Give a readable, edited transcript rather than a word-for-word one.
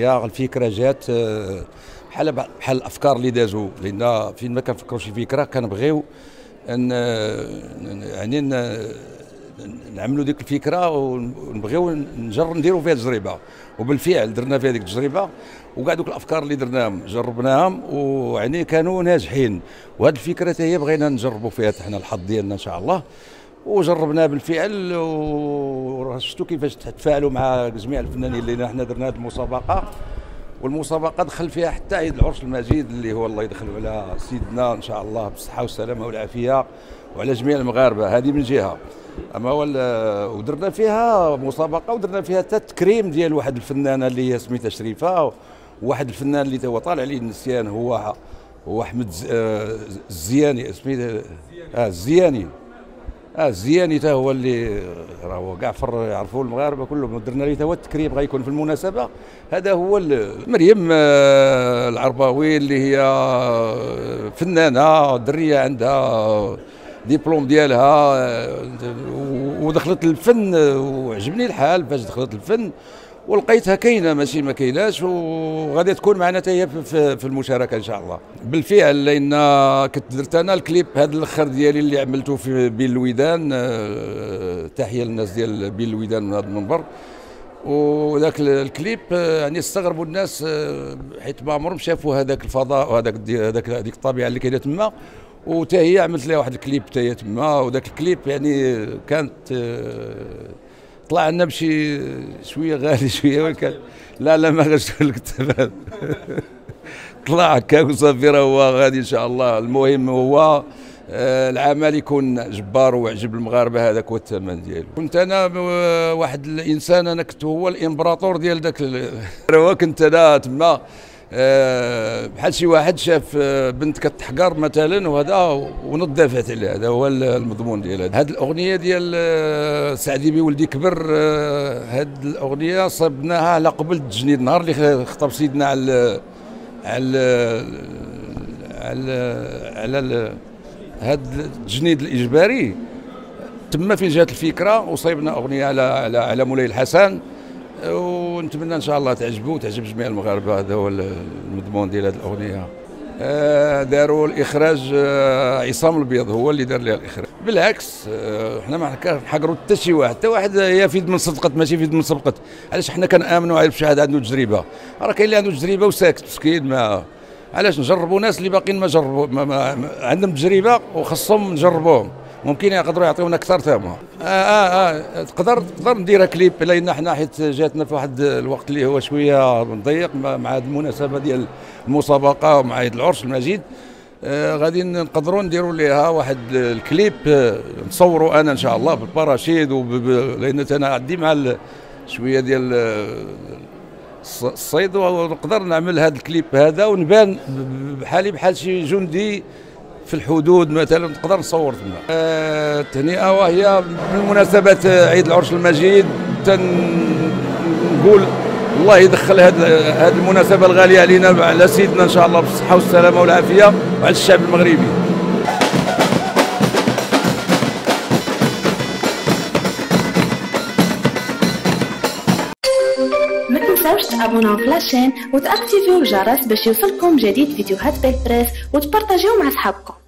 اغنيه. الفكره جات بحال الافكار اللي دازوا، لان فين ما كنفكروا شي فكره كنبغيو يعني نعملوا ديك الفكره ونبغيو نديروا فيها تجربه، وبالفعل درنا فيها ديك التجربه، وكاع دوك الافكار اللي درناهم جربناهم ويعني كانوا ناجحين. وهذه الفكره هي بغينا نجربوا فيها حنا الحظ ديالنا ان شاء الله، وجربناها بالفعل. وشفتوا كيفاش تفاعلوا مع جميع الفنانين اللي حنا درنا هذه المسابقه. والمسابقه دخل فيها حتى عيد العرش المجيد اللي هو الله يدخلوا على سيدنا ان شاء الله بالصحه والسلامه والعافيه، وعلى جميع المغاربه. هذه من جهه. اما ودرنا فيها مسابقه، ودرنا فيها حتى تكريم ديال واحد الفنانه اللي هي سميتها شريفه، وواحد الفنان اللي هو طالع عليه النسيان هو احمد الزياني، سميتو الزياني. الزياني حتى هو اللي راهو كاع يعرفوا المغاربه كلهم. درنا ليه هو التكريم غيكون في المناسبه. هذا هو مريم العرباوي اللي هي فنانه دريه عندها ديبلوم ديالها، ودخلت الفن وعجبني الحال فاش دخلت الفن ولقيتها كاينه ماشي ما كايناش، وغادي تكون معنا حتى هي في المشاركه ان شاء الله. بالفعل لان كنت درت انا الكليب هذا الاخر ديالي اللي عملته في بين الويدان، تحيه للناس ديال بين الويدان من هذا المنبر. وذاك الكليب يعني استغربوا الناس حيت ما عمرهم شافوا هذاك الفضاء وهذاك هذيك الطبيعه اللي كاينه تما، وتا هي عملت لها واحد الكليب حتى هي تما. وذاك الكليب يعني كانت طلع لنا بشي شويه غالي شويه، ولكن لا ما غاش لك الثمن طلع هكا وصافي راه هو غادي ان شاء الله. المهم هو العمل يكون جبار ويعجب المغاربه، هذاك هو الثمن ديالو. كنت انا واحد الانسان، انا كنت هو الامبراطور ديال داك هو كنت انا تما بحال شي واحد شاف بنت كتحقر مثلا وهذا ونظفت عليه. هذا هو المضمون ديال هذه الاغنيه ديال سعدي بولدي كبر. هذه الاغنيه صبناها على قبل التجنيد، النهار اللي خطب سيدنا على هذا التجنيد الاجباري. تما فين جات الفكره وصيبنا اغنيه على مولاي الحسن، ونتمنى ان شاء الله تعجبوا وتعجب جميع المغاربه. هذا هو المضمون ديال هذه الاغنيه. داروا الاخراج عصام البيض، هو اللي دار لها الاخراج. بالعكس حنا ما كنحقروا حتى شي واحد، حتى واحد هي في يد من صدقت ماشي في يد من سبقت. علاش حنا كنامنوا عارف شي واحد عنده تجربه، راه كاين اللي عنده تجربه وساكت مسكين. ما علاش نجربوا ناس اللي باقيين ما جربوا عندهم تجربه وخصهم نجربوهم، ممكن يقدروا يعطيونا اكثر تما. تقدر نديرها كليب، لان حنا حيت جاتنا في واحد الوقت اللي هو شويه مضيق مع هذه المناسبه ديال المسابقه ومع عيد العرش المجيد. غادي نقدروا نديروا ليها واحد الكليب نصوروا انا ان شاء الله بالباراشيد لان انا عندي مع شويه ديال الصيد، ونقدر نعمل هذا الكليب هذا ونبان بحال شي جندي في الحدود مثلا، نقدر نصور تما. التهنئه وهي بمناسبه عيد العرش المجيد، تنقول الله يدخل هذه المناسبه الغاليه علينا على سيدنا ان شاء الله بالصحه والسلامه والعافيه، وعلى الشعب المغربي. ما تنساوش تابوناو في لاشين وتاكتيفيو الجرس باش يوصلكم جديد فيديوهات بالبريس، وتبارطاجيو مع صحابكم.